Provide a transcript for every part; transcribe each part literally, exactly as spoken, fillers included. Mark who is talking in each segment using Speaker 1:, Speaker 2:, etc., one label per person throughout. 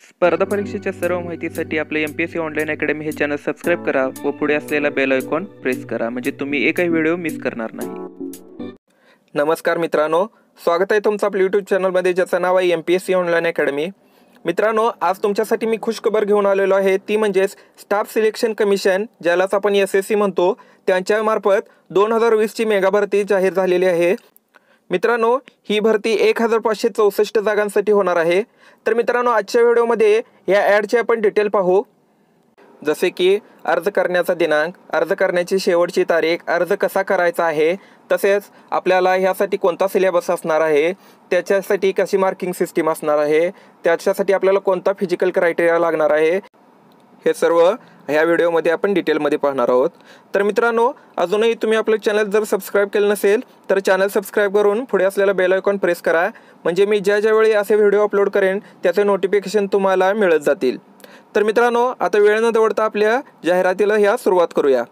Speaker 1: स्पर्धा परीक्षेच्या सर्व माहितीसाठी आपले M P S C online academy हे चॅनल सबस्क्राईब करा व पुढे असलेला बेल आयकॉन प्रेस करा, म्हणजे तुम्ही एकही व्हिडिओ मिस करणार नाही.
Speaker 2: नमस्कार मित्रांनो, स्वागत आहे तुमचं आपल्या यूट्यूब चॅनलमध्ये ज्याचं नाव आहे M P S C online academy. मित्रांनो, आज तुमच्यासाठी मी खुशखबर घेऊन आलेलो आहे, ती म्हणजेच स्टाफ सिलेक्शन कमिशन, ज्यालाच आपण एस एस सी म्हणतो, त्यांच्यामार्फत दोन हजार वीसची मेगा भरती जाहीर झालेली आहे. मित्रांनो, ही भरती एक हजार पाचशे चौसष्ट जागांसाठी होणार आहे. तर मित्रांनो, आजच्या व्हिडिओमध्ये या ॲडचे आपण डिटेल पाहू, जसे की अर्ज करण्याचा दिनांक, अर्ज करण्याची शेवटची तारीख, अर्ज कसा करायचा आहे, तसेच आपल्याला ह्यासाठी कोणता सिलेबस असणार आहे, त्याच्यासाठी कशी मार्किंग सिस्टीम असणार आहे, त्याच्यासाठी आपल्याला कोणता फिजिकल क्रायटेरिया लागणार आहे, हे सर्व ह्या व्हिडिओमध्ये आपण डिटेलमध्ये पाहणार आहोत. तर मित्रांनो, अजूनही तुम्ही आपलं चॅनल जर सबस्क्राईब केलं नसेल तर चॅनल सबस्क्राईब करून पुढे असलेला बेल आयकॉन प्रेस करा, म्हणजे मी ज्या ज्यावेळी असे व्हिडिओ अपलोड करेन त्याचे नोटिफिकेशन तुम्हाला मिळत जातील. तर मित्रांनो, आता वेळ न दवडता आपल्या जाहिरातीला ह्या सुरुवात करूया.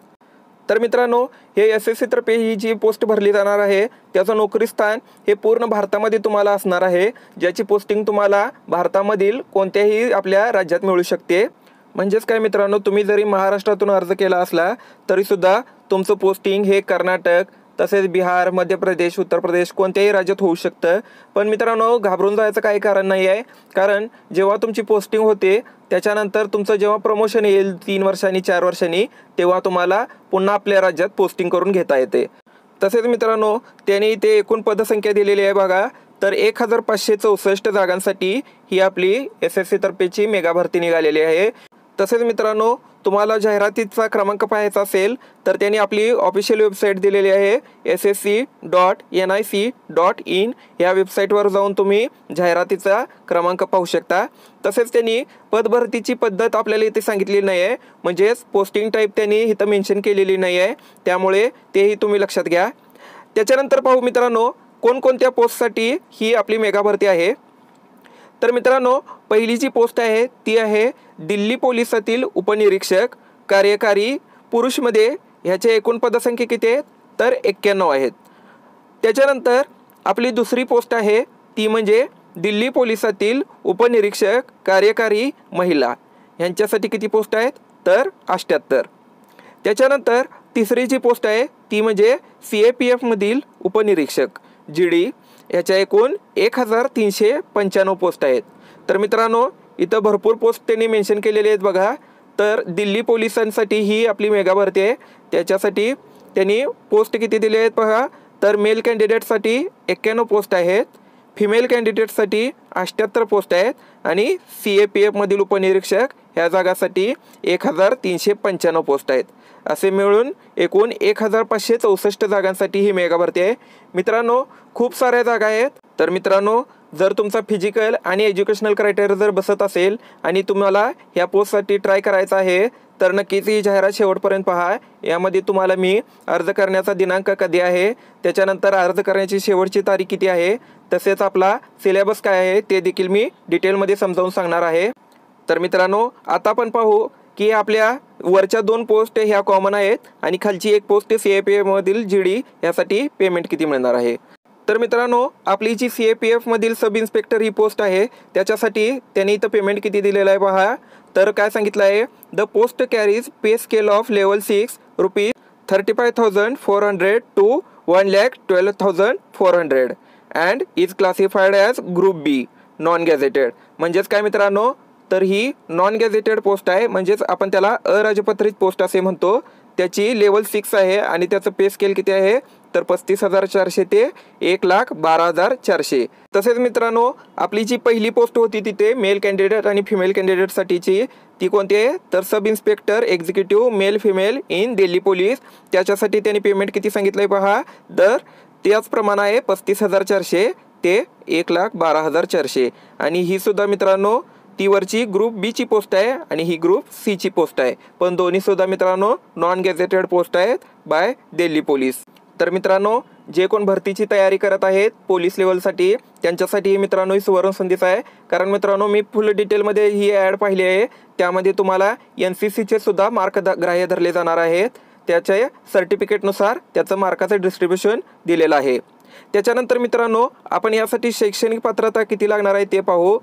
Speaker 2: तर मित्रांनो, हे एस एस सी तर्फे ही जी पोस्ट भरली जाणार आहे त्याचं नोकरी स्थान हे पूर्ण भारतामध्ये तुम्हाला असणार आहे, ज्याची पोस्टिंग तुम्हाला भारतामधील कोणत्याही आपल्या राज्यात मिळू शकते. म्हणजेच काय मित्रांनो, तुम्ही जरी महाराष्ट्रातून अर्ज केला असला तरीसुद्धा तुमचं पोस्टिंग हे कर्नाटक, तसेच बिहार, मध्य प्रदेश, उत्तर प्रदेश कोणत्याही राज्यात होऊ शकतं. पण मित्रांनो, घाबरून जायचं काही कारण नाही आहे, कारण जेव्हा तुमची पोस्टिंग होते त्याच्यानंतर तुमचं जेव्हा प्रमोशन येईल तीन वर्षांनी चार वर्षांनी, तेव्हा तुम्हाला पुन्हा आपल्या राज्यात पोस्टिंग करून घेता येते. तसेच मित्रांनो, त्यांनी ते एकूण पदसंख्या दिलेली आहे बघा. तर एक हजार पाचशे चौसष्ट जागांसाठी ही आपली एस एस सी तर्फेची मेगा भरती निघालेली आहे. तसेच मित्रांनो, तुम्हाला जाहिरातीचा क्रमांक पाहायचा असेल तर त्यांनी आपली ऑफिशियल वेबसाईट दिलेली आहे, S S C dot N I C dot in. या वेबसाईटवर जाऊन तुम्ही जाहिरातीचा क्रमांक पाहू शकता. तसेच त्यांनी पदभरतीची पद्धत आपल्याला इथे सांगितलेली नाही आहे, म्हणजेच पोस्टिंग टाईप त्यांनी इथं मेन्शन केलेली नाही आहे, त्यामुळे तेही तुम्ही लक्षात घ्या. त्याच्यानंतर पाहू मित्रांनो, कोणकोणत्या पोस्टसाठी ही आपली मेगा भरती आहे. तर मित्रांनो, पहिली जी पोस्ट आहे ती आहे दिल्ली पोलिसातील उपनिरीक्षक कार्यकारी, पुरुषमध्ये. ह्याचे एकूण पदसंख्या किती आहेत तर एक्क्याण्णव आहेत. त्याच्यानंतर आपली दुसरी पोस्ट आहे ती म्हणजे दिल्ली पोलिसातील उपनिरीक्षक कार्यकारी महिला. ह्यांच्यासाठी किती पोस्ट आहेत तर अठ्ठ्याहत्तर. त्याच्यानंतर तिसरी जी पोस्ट आहे ती म्हणजे सी ए पी एफमधील उपनिरीक्षक जी डी. ह्याच्या एकूण एक हजार तीनशे पंच्याण्णव पोस्ट आहेत. तर मित्रांनो, इथं भरपूर पोस्ट त्यांनी मेन्शन केलेले आहेत बघा. तर दिल्ली पोलिसांसाठी ही आपली मेगा भरती आहे, त्याच्यासाठी त्यांनी पोस्ट किती दिले आहेत बघा. तर मेल कॅन्डिडेटसाठी एक्क्याण्णव पोस्ट आहेत, फिमेल कॅन्डिडेटसाठी अठ्ठ्याहत्तर पोस्ट आहेत, आणि सी ए पी एफमधील उपनिरीक्षक ह्या जागासाठी एक हजार तीनशे पंच्याण्णव पोस्ट आहेत. असे मिळून एकूण एक हजार पाचशे चौसष्ट जागांसाठी ही मेगा भरती आहे. मित्रांनो, खूप साऱ्या जागा आहेत. तर मित्रांनो, जर तुमचा फिजिकल आणि एज्युकेशनल क्रायटेरिया जर बसत असेल आणि तुम्हाला ह्या पोस्टसाठी ट्राय करायचं आहे तर नक्कीच ही जाहिरात शेवटपर्यंत पहा. यामध्ये तुम्हाला मी अर्ज करण्याचा दिनांक कधी आहे, त्याच्यानंतर अर्ज करण्याची शेवटची तारीख किती आहे, तसेच आपला सिलेबस काय आहे ते देखील मी डिटेलमध्ये समजावून सांगणार आहे. तर मित्रांनो, आता आपण पाहू की आपल्या वरच्या दोन पोस्ट ह्या कॉमन आहेत आणि खालची एक पोस्ट सी ए पी एफमधील जी डी, यासाठी पेमेंट किती मिळणार आहे. तर मित्रांनो, आपली जी सी ए पी एफमधील सब इन्स्पेक्टर ही पोस्ट आहे त्याच्यासाठी त्यांनी इथं पेमेंट किती दिलेलं आहे पहा. तर काय सांगितलं आहे, the post carries pay scale of level six rupees thirty five thousand four hundred to one lakh twelve thousand four hundred and is classified as group B non gazetted. म्हणजेच काय मित्रांनो, तर ही नॉन गॅझेटेड पोस्ट आहे, म्हणजेच आपण त्याला अराजपत्रित post असे म्हणतो. त्याची लेवल सिक्स आहे आणि त्याचं पे स्केल किती आहे तर पस्तीस हजार चारशे ते एक लाख बारा हजार चारशे. तसेच मित्रांनो, आपली जी पहिली पोस्ट होती तिथे मेल कॅन्डिडेट आणि फिमेल कॅन्डिडेटसाठीची, ती कोणती आहे तर sub inspector executive male female in Delhi police. त्याच्यासाठी त्यांनी पेमेंट किती सांगितलं आहे पहा. दर त्याचप्रमाणे आहे पस्तीस हजार चारशे ते एक लाख बारा हजार चारशे. आणि ही सुद्धा मित्रांनो ती वरची ग्रुप बीची पोस्ट आहे आणि ही ग्रुप सीची पोस्ट आहे, पण दोन्हीसुद्धा मित्रांनो नॉन गॅझेटेड पोस्ट आहेत बाय दिल्ली पोलीस. तर मित्रांनो, जे कोण भरतीची तयारी करत आहेत पोलीस लेवलसाठी त्यांच्यासाठी मित्रांनो ही सुवर्ण संधीच आहे, कारण मित्रांनो मी फुल डिटेलमध्ये ही ॲड पाहिली आहे. त्यामध्ये तुम्हाला एन सी सीचे सुद्धा मार्क द ग्राह्य धरले जाणार आहेत. त्याच्या सर्टिफिकेटनुसार त्याचं मार्काचं डिस्ट्रीब्युशन दिलेलं आहे. त्याच्यानंतर मित्रांनो, आपण यासाठी शैक्षणिक पात्रता किती लागणार आहे ते पाहू.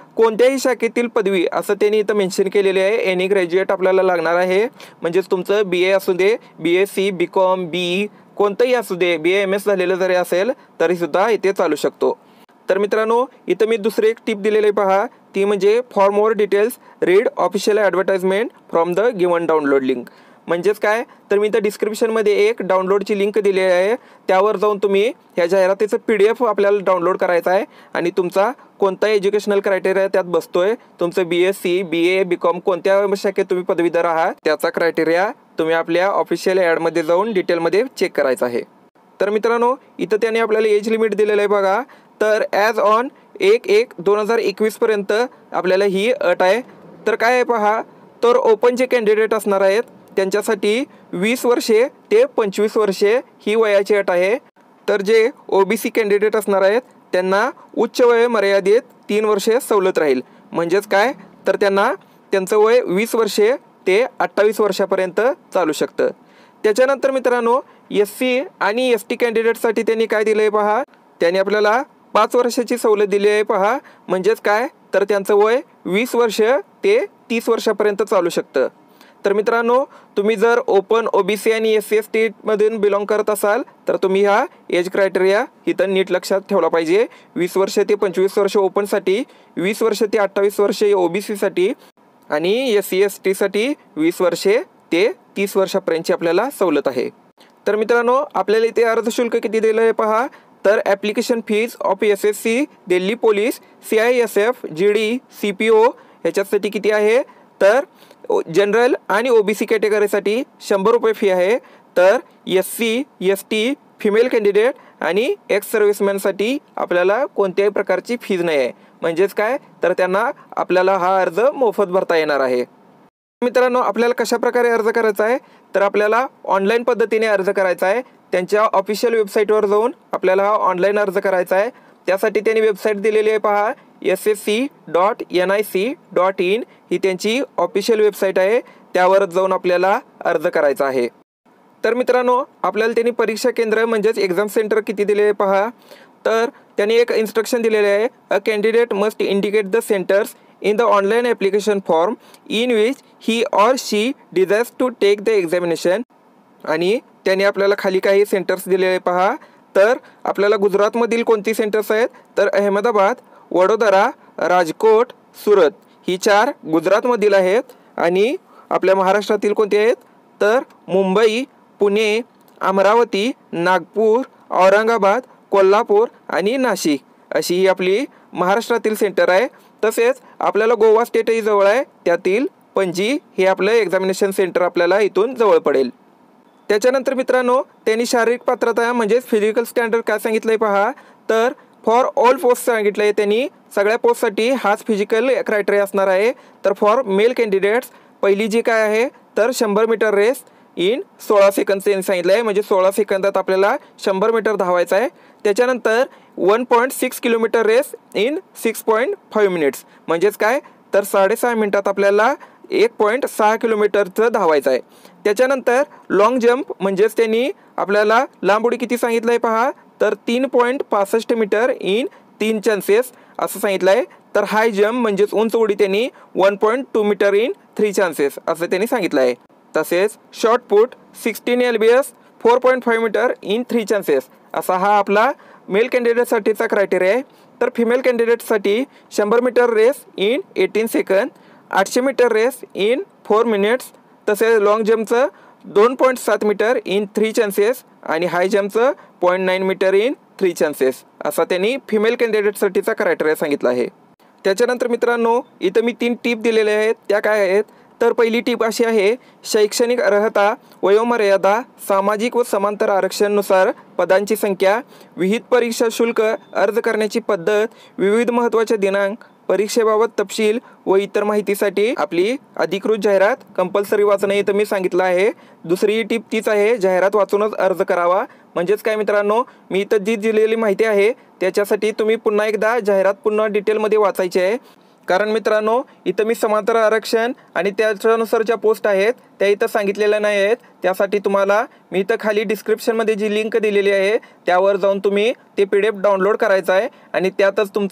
Speaker 2: कोणत्याही शाखेतील पदवी असं त्यांनी इथं मेन्शन केलेले आहे. एनी ग्रॅज्युएट आपल्याला लागणार आहे. म्हणजेच तुमचं बी ए असू दे, B S C, B com, B कोणतंही असू दे, बी ए एम एस झालेलं जरी असेल तरीसुद्धा इथे चालू शकतो. तर मित्रांनो इथं मी दुसरी एक टिप दिलेली आहे पहा, ती म्हणजे for more details read official advertisement from the given download link. म्हणजेच काय, तर मी इथं डिस्क्रिप्शनमध्ये एक डाउनलोडची लिंक दिलेली आहे. त्यावर जाऊन तुम्ही ह्या जाहिरातीचं पी डी एफ आपल्याला डाउनलोड करायचा आहे आणि तुमचा कोणता एज्युकेशनल क्रायटेरिया त्यात बसतोय, तुमचं B S C, B A, B com कोणत्या शाखेत तुम्ही पदवीधर आहात त्याचा क्रायटेरिया तुम्ही आपल्या ऑफिशियल ॲडमध्ये जाऊन डिटेलमध्ये चेक करायचा आहे. तर मित्रांनो इथं त्याने आपल्याला एज लिमिट दिलेलं आहे बघा. तर ॲज ऑन एक एक दोन हजार एकवीसपर्यंत आपल्याला ही अट आहे. तर काय आहे पहा, तर ओपन जे कॅन्डिडेट असणार आहेत त्यांच्यासाठी वीस वर्षे ते पंचवीस वर्षे ही वयाची अट आहे. तर जे ओ बी सी कॅन्डिडेट असणार आहेत त्यांना उच्च वय मर्यादेत तीन वर्षे सवलत राहील. म्हणजेच काय, तर त्यांना त्यांचं वय वीस वर्षे ते अठ्ठावीस वर्षापर्यंत चालू शकतं. त्याच्यानंतर मित्रांनो एस सी आणि एस टी कॅन्डिडेटसाठी त्यांनी काय दिलं आहे पहा, त्यांनी आपल्याला पाच वर्षाची सवलत दिली आहे पहा. म्हणजेच काय, तर त्यांचं वय वीस वर्ष ते तीस वर्षापर्यंत चालू शकतं. तर मित्रांनो तुम्ही जर ओपन ओ बी सी आणि एस सी एस टीमधून बिलॉंग करत असाल तर तुम्ही हा एज क्रायटेरिया इथं नीट लक्षात ठेवला पाहिजे. वीस वर्ष ते पंचवीस वर्ष ओपनसाठी, वीस वर्ष ते अठ्ठावीस वर्षे ओ बी सीसाठी आणि एस सी एस टीसाठी वीस वर्षे ते तीस वर्षापर्यंतची आपल्याला सवलत आहे. तर मित्रांनो आपल्याला इथे अर्ज शुल्क किती दिलं आहे पहा, तर application fees of S S C, Delhi police, C I S F, G D, C P O ह्याच्यासाठी किती आहे, तर जनरल आणि ओ बी सी कॅटेगरीसाठी शंभर रुपये फी आहे. तर S C, S T, female candidate आणि एक्स सर्व्हिसमॅनसाठी आपल्याला कोणत्याही प्रकारची फीज नाही आहे. म्हणजेच काय, तर त्यांना आपल्याला हा अर्ज मोफत भरता येणार आहे. मित्रांनो आपल्याला कशा प्रकारे अर्ज करायचा आहे, तर आपल्याला ऑनलाईन पद्धतीने अर्ज करायचा आहे. त्यांच्या ऑफिशियल वेबसाईटवर जाऊन आपल्याला हा ऑनलाईन अर्ज करायचा आहे. त्यासाठी त्यांनी वेबसाईट दिलेली आहे पहा, S S C dot N I C dot in ही त्यांची ऑफिशियल वेबसाईट आहे. त्यावर जाऊन आपल्याला अर्ज करायचा आहे. तर मित्रांनो आपल्याला त्यांनी परीक्षा केंद्र म्हणजेच एक्झाम सेंटर किती दिले आहे पहा, तर त्यांनी एक इन्स्ट्रक्शन दिलेले आहे, a candidate must indicate the centres in the online application form in which he or she desires to take the examination. आणि त्यांनी आपल्याला खाली काही सेंटर्स दिलेले पहा. तर आपल्याला गुजरातमधील कोणती सेंटर्स आहेत, तर अहमदाबाद, वडोदरा, राजकोट, सुरत ही चार गुजरातमधील आहेत. आणि आपल्या महाराष्ट्रातील कोणते आहेत, तर मुंबई, पुणे, अमरावती, नागपूर, औरंगाबाद, कोल्हापूर आणि नाशिक अशी ही आपली महाराष्ट्रातील सेंटर आहे. तसेच आपल्याला गोवा स्टेटही जवळ आहे, त्यातील पणजी हे आपलं एक्झामिनेशन सेंटर आपल्याला इथून जवळ पडेल. त्याच्यानंतर मित्रांनो त्यांनी शारीरिक पात्रता म्हणजेच फिजिकल स्टँडर्ड काय सांगितलं आहे पहा, तर फॉर ऑल पोस्ट सांगितलं आहे त्यांनी. सगळ्या पोस्टसाठी हाच फिजिकल क्रायटेरिया असणार आहे. तर फॉर मेल कॅन्डिडेट्स पहिली जी काय आहे, तर शंभर मीटर रेस इन सोळा सेकंद त्यांनी सांगितलं आहे. म्हणजे सोळा सेकंदात आपल्याला शंभर मीटर धावायचं आहे. त्याच्यानंतर one point six kilometre race in six point five minutes म्हणजेच काय, तर साडेसहा मिनटात आपल्याला एक पॉईंट सहा किलोमीटरचं धावायचं आहे. त्याच्यानंतर लॉंग जम्प म्हणजेच त्यांनी आपल्याला लांब उडी किती सांगितलं आहे पहा, तर तीन पॉईंट पासष्ट मीटर इन तीन चान्सेस असं सांगितलं आहे. तर हाय जम्प म्हणजेच उंच उडी त्यांनी one point two metre in three chances असं त्यांनी सांगितलं आहे. तसेच shot put sixteen L B S four point five metre in three chances असा हा आपला मेल कॅन्डिडेटसाठीचा क्रायटेरिया आहे. तर फिमेल कॅन्डिडेटसाठी शंभर metre race in eighteen second, आठशे metre race in four minutes, तसेच लॉंग जम्पचं दोन पॉईंट सात मीटर इन थ्री चान्सेस आणि हाय जम्पचं point nine metre in three chances असा त्यांनी फिमेल कॅन्डिडेटसाठीचा क्रायटेरिया सांगितला आहे. त्याच्यानंतर मित्रांनो इथं मी तीन टिप दिलेल्या आहेत. त्या काय आहेत, तर पहिली टीप अशी आहे, शैक्षणिक अर्हता, वयोमर्यादा, सामाजिक व समांतर आरक्षणानुसार पदांची संख्या, विहित परीक्षा शुल्क, अर्ज करण्याची पद्धत, विविध महत्त्वाचे दिनांक, परीक्षेबाबत तपशील व इतर माहितीसाठी आपली अधिकृत जाहिरात कंपल्सरी वाचणं इथं मी सांगितलं आहे. दुसरी टीप तीच आहे, जाहिरात वाचूनच अर्ज करावा. म्हणजेच काय मित्रांनो, मी इथं जी दिलेली माहिती आहे त्याच्यासाठी तुम्ही पुन्हा एकदा जाहिरात पुन्हा डिटेलमध्ये वाचायची आहे. कारण मित्रांनो इथं मी समांतर आरक्षण आणि त्याच्यानुसार ज्या पोस्ट आहेत त्या इथं सांगितलेल्या नाही आहेत. त्यासाठी तुम्हाला मी इथं खाली डिस्क्रिप्शनमध्ये जी लिंक दिलेली आहे त्यावर जाऊन तुम्ही ते पी डी एफ डाउनलोड करायचा आहे आणि त्यातच तुमचा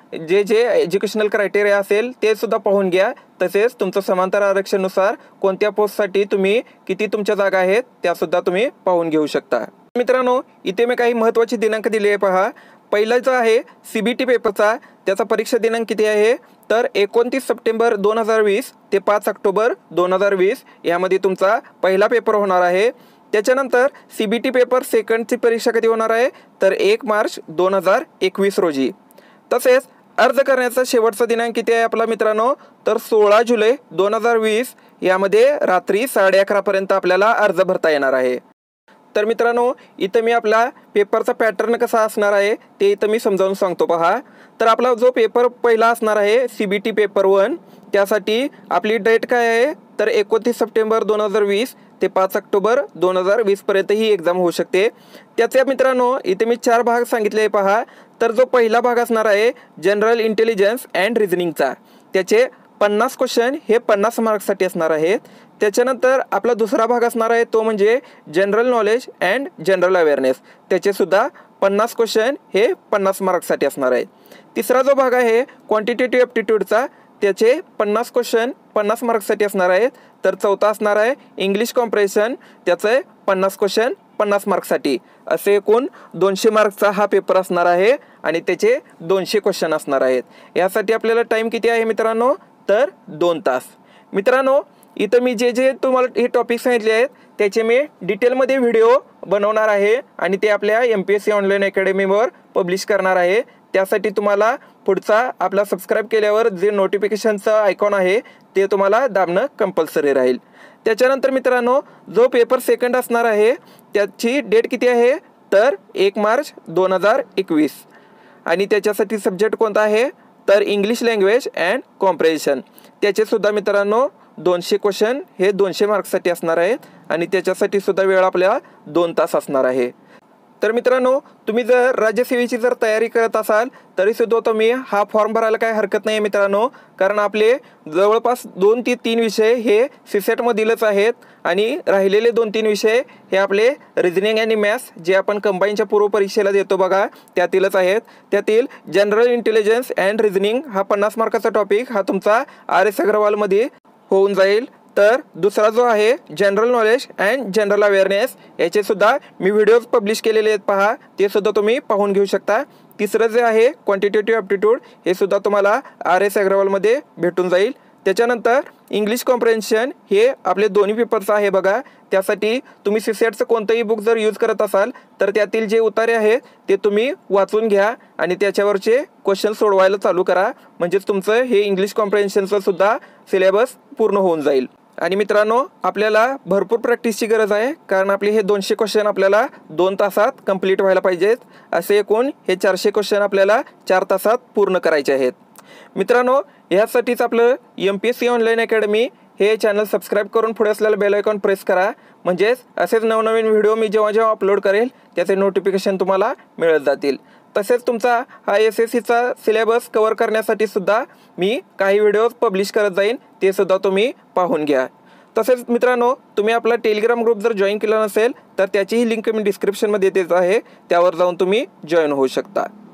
Speaker 2: जे जे एज्युकेशनल क्रायटेरिया असेल ते सुद्धा पाहून घ्या. तसेच तुमचं समांतर आरक्षणानुसार कोणत्या पोस्टसाठी तुम्ही किती तुमच्या जागा आहेत त्यासुद्धा तुम्ही पाहून घेऊ शकता. मित्रांनो, इथे मी काही महत्त्वाचे दिनांक दिले आहे पहा. पहिला जो आहे सी बी टी पेपरचा, त्याचा परीक्षा दिनांक किती आहे तर एकोणतीस सप्टेंबर दोन हजार वीस ते पाच ऑक्टोबर दोन हजार वीस यामध्ये तुमचा पहिला पेपर होणार आहे. त्याच्यानंतर सी बी टी पेपर सेकंडची परीक्षा कधी होणार आहे तर एक मार्च दोन हजार एकवीस रोजी. तसेच अर्ज करण्याचा शेवटचा दिनांक किती आहे आपला मित्रांनो तर सोळा जुलै दोन हजार वीस यामध्ये रात्री साडे अकरापर्यंत आपल्याला अर्ज भरता येणार आहे. तर मित्रांनो, इथं मी आपला पेपरचा पॅटर्न कसा असणार आहे ते इथं मी समजावून सांगतो पहा. तर आपला जो पेपर पहिला असणार आहे C B T paper one, त्यासाठी आपली डेट काय आहे तर एकोणतीस सप्टेंबर दोन हजार वीस ते पाच ऑक्टोबर दोन हजार वीसपर्यंत ही एक्झाम होऊ शकते. त्याच्या मित्रांनो इथे मी चार भाग सांगितले आहे पहा. तर जो पहिला भाग असणार आहे जनरल इंटेलिजन्स अँड रिझनिंगचा, त्याचे पन्नास क्वेश्चन हे पन्नास मार्क्ससाठी असणार आहेत. त्याच्यानंतर आपला दुसरा भाग असणार आहे तो म्हणजे general knowledge and general awareness, त्याचेसुद्धा पन्नास क्वेश्चन हे पन्नास मार्क्ससाठी असणार आहे. तिसरा जो भाग आहे क्वांटिटेटिव्ह ॲप्टिट्यूडचा, त्याचे पन्नास क्वेश्चन पन्नास मार्क्ससाठी असणार आहेत. तर चौथा असणार आहे इंग्लिश कॉम्प्रेशन, त्याचे पन्नास क्वेश्चन पन्नास मार्क्ससाठी. असे एकूण दोनशे मार्क्सचा हा पेपर असणार आहे आणि त्याचे दोनशे क्वेश्चन असणार आहेत. यासाठी आपल्याला टाईम किती आहे मित्रांनो तर दोन तास. मित्रांनो, इथं मी जे जे तुम्हाला हे टॉपिक सांगितले आहेत त्याचे मी डिटेलमध्ये व्हिडिओ बनवणार आहे आणि ते आपल्या M P S C online अकॅडमीवर पब्लिश करणार आहे. त्यासाठी तुम्हाला पुढचा आपला सबस्क्राईब केल्यावर जे नोटिफिकेशनचं आयकॉन आहे ते तुम्हाला दाबणं कंपल्सरी राहील. त्याच्यानंतर मित्रांनो, जो पेपर सेकंड असणार आहे त्याची डेट किती आहे तर एक मार्च दोन हजार एकवीस आणि त्याच्यासाठी सब्जेक्ट कोणता आहे तर इंग्लिश लँग्वेज अँड कॉम्प्रेन्शन. त्याचेसुद्धा मित्रांनो दोनशे क्वेश्चन हे दोनशे मार्क्ससाठी असणार आहेत आणि त्याच्यासाठी सुद्धा वेळ आपल्याला दोन तास असणार आहे. तर मित्रांनो, तुम्ही जर राज्यसेवेची जर तयारी करत असाल तरीसुद्धा तुम्ही हा फॉर्म भरायला काही हरकत नाही मित्रांनो, कारण आपले जवळपास दोन ते तीन विषय हे सी सेटमधीलच आहेत आणि राहिलेले दोन तीन विषय हे आपले रिझनिंग आणि मॅथ्स जे आपण कंबाईनच्या पूर्व परीक्षेला देतो बघा त्यातीलच आहेत. त्यातील जनरल इंटेलिजन्स अँड रिझनिंग हा पन्नास मार्काचा टॉपिक हा तुमचा आर एस अग्रवालमध्ये होऊन जाईल. तर दुसरा जो आहे general knowledge and general awareness, याचेसुद्धा मी व्हिडिओज पब्लिश केलेले आहेत पहा, ते सुद्धा तुम्ही पाहून घेऊ शकता. तिसरं जे आहे क्वांटिटेटिव्ह ॲप्टिट्यूड हे सुद्धा तुम्हाला आर एस अग्रवालमध्ये भेटून जाईल. त्याच्यानंतर इंग्लिश कॉम्प्रेन्शन हे आपले दोन्ही पेपरचं आहे बघा. त्यासाठी तुम्ही सी सेटचं कोणतंही बुक जर यूज करत असाल तर त्यातील जे उतारे आहेत ते तुम्ही वाचून घ्या आणि त्याच्यावरचे क्वेश्चन सोडवायला चालू करा, म्हणजेच तुमचं हे इंग्लिश कॉम्प्रेन्शनचं सुद्धा सिलेबस पूर्ण होऊन जाईल. आणि मित्रांनो, आपल्याला भरपूर प्रॅक्टिसची गरज आहे, कारण आपले हे दोनशे क्वेश्चन आपल्याला दोन तासात कंप्लीट व्हायला पाहिजेत. असे एकूण हे चारशे क्वेश्चन आपल्याला चार तासात पूर्ण करायचे आहेत. मित्रांनो, ह्यासाठीच आपलं M P S C online academy हे चॅनल सबस्क्राईब करून पुढे असलेलं बेल आयकॉन प्रेस करा, म्हणजेच असेच नवनवीन व्हिडिओ मी जेव्हा जेव्हा अपलोड करेल त्याचे नोटिफिकेशन तुम्हाला मिळत जातील. तसेच तुमचा हा एस एस सीचा सिलेबस कवर करण्यासाठी सुद्धा मी काही व्हिडिओज पब्लिश करत जाईन, ते सुद्धा तुम्ही पाहून घ्या. तसेच मित्रांनो, तुम्ही आपला टेलिग्राम ग्रुप जर जॉईन केला नसेल तर त्याचीही लिंक मी डिस्क्रिप्शनमध्ये देत आहे, त्यावर जाऊन तुम्ही जॉईन होऊ शकता.